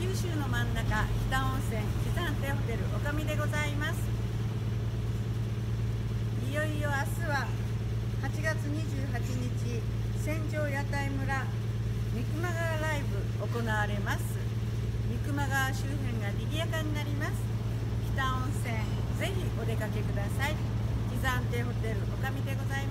九州の真ん中、北温泉喜山亭ホテル女将でございます。いよいよ明日は8月28日、戦場屋台村三熊川ライブ行われます。三熊川周辺が賑やかになります。北温泉ぜひお出かけください。喜山亭ホテル女将でございます。